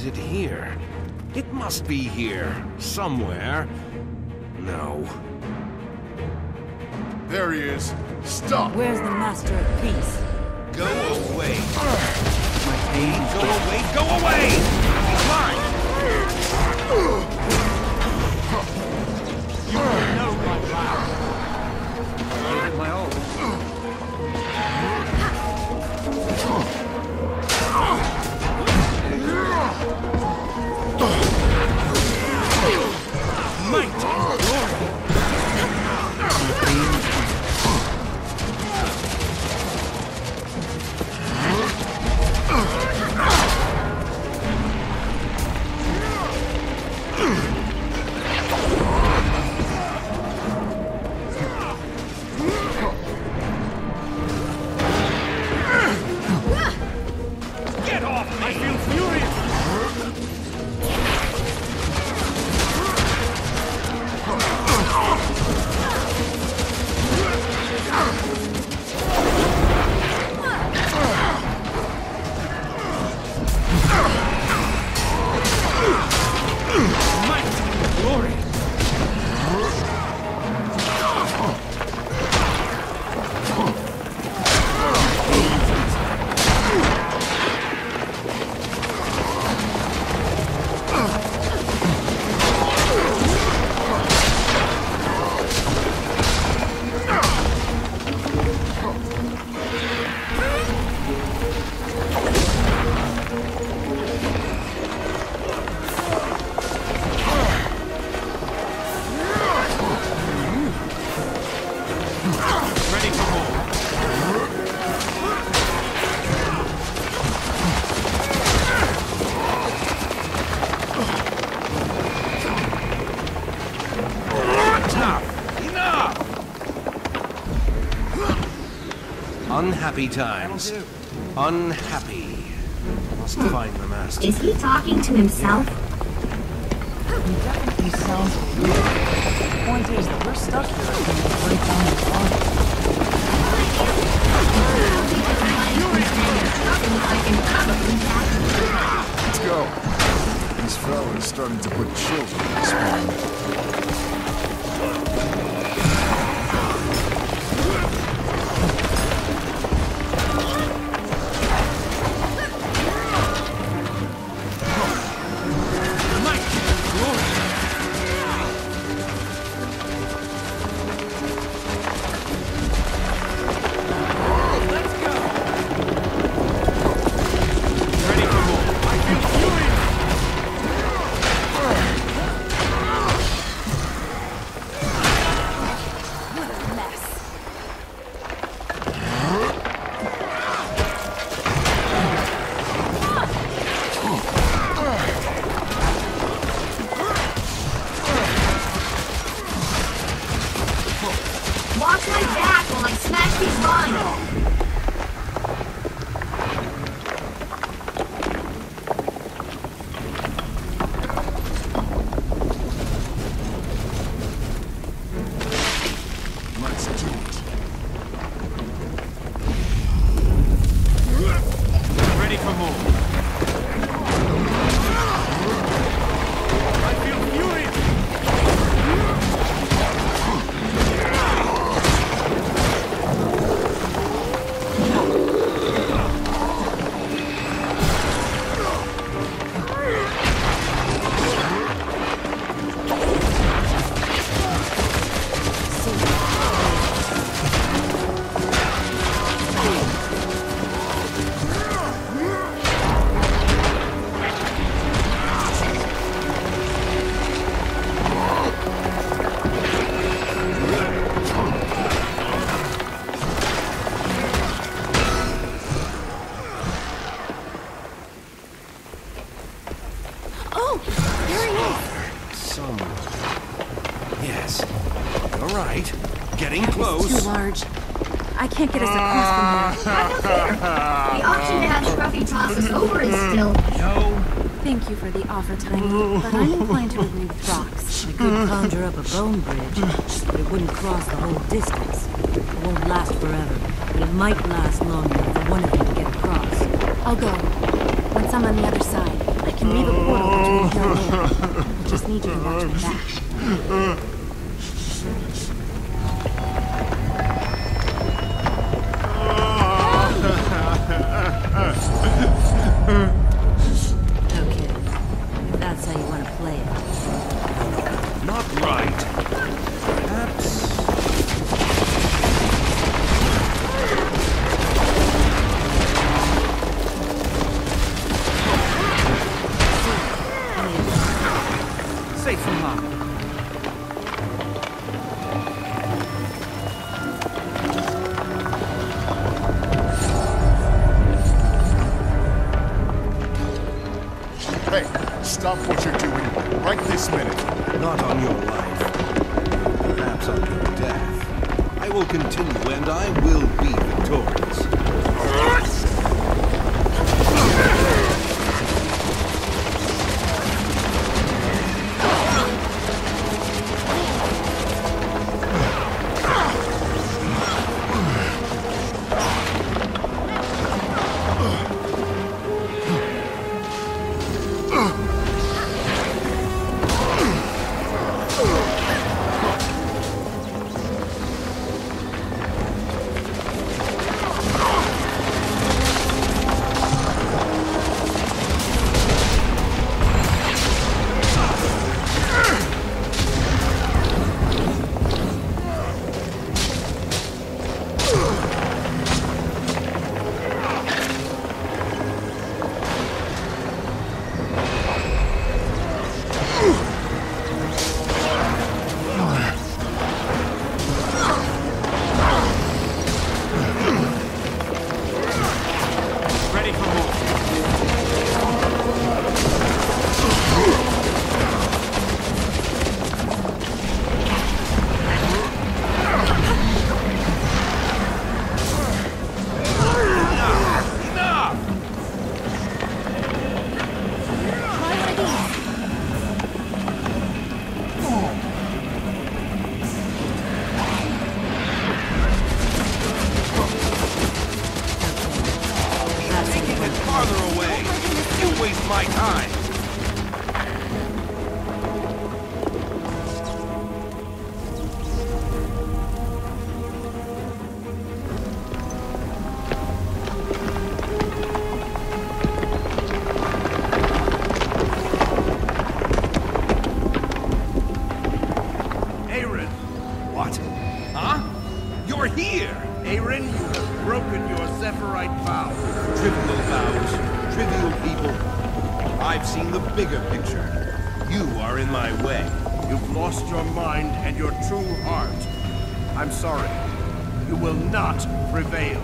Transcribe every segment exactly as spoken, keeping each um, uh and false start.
Is it here? It must be here, somewhere. No. There he is. Stop! Where's the Master of Peace? Go away. My pain, go away, go away! Mine! You know my power. I'll hit my own. Might! Glory! Get off me! I feel furious! Might! Glory! Ready for more. Enough! Enough! Unhappy times. Unhappy. Must find the master. Is he talking to himself? He sounds weird. The point is that we're stuck here and we break down the farm. Let's go. This fella is starting to put children in his spine. Ready for more. I feel furious! Watch my back while I smash these vines! Let's do it. Ready for more. I feel furious! Oh! There he is! Somewhere. Yes. All right. Getting It's close. too large. I can't get us across from here. The option to have Scruffy toss us over is still... No. Thank you for the offer, Tiny, but I'm inclined to agree with Throx. I could conjure up a bone bridge, but it wouldn't cross the whole distance. It won't last forever, but it might last long enough for one of you to get across. I'll go. Once I'm on the other side, I can can leave a portal between here and there. I just need you to watch my back. Okay, if that's how you want to play it. Not right. Perhaps... Safe from harm. Hey, stop what you're doing right this minute. Not on your life. Perhaps on your death. I will continue and I will be victorious. Farther away. You waste my time. Aaron. What? Huh? You're here. Aaron, you have broken your Zephyrite vow. Trivial vows, trivial people. I've seen the bigger picture. You are in my way. You've lost your mind and your true heart. I'm sorry. You will not prevail.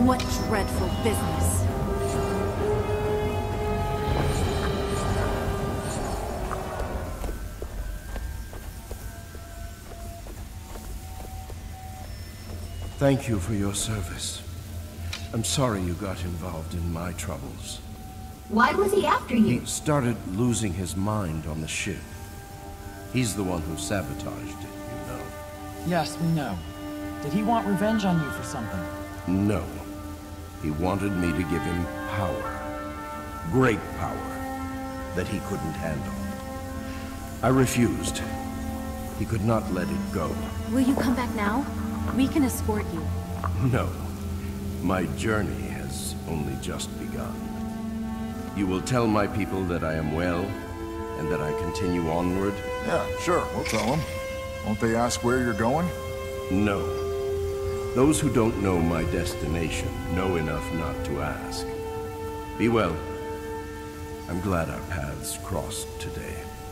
What dreadful business. Thank you for your service. I'm sorry you got involved in my troubles. Why was he after He you? started losing his mind on the ship. He's the one who sabotaged it, you know. Yes, we know. Did he want revenge on you for something? No. He wanted me to give him power. Great power. That he couldn't handle. I refused. He could not let it go. Will you come back now? We can escort you. No. My journey has only just begun. You will tell my people that I am well, and that I continue onward? Yeah, sure, we'll tell them. Won't they ask where you're going? No. Those who don't know my destination know enough not to ask. Be well. I'm glad our paths crossed today.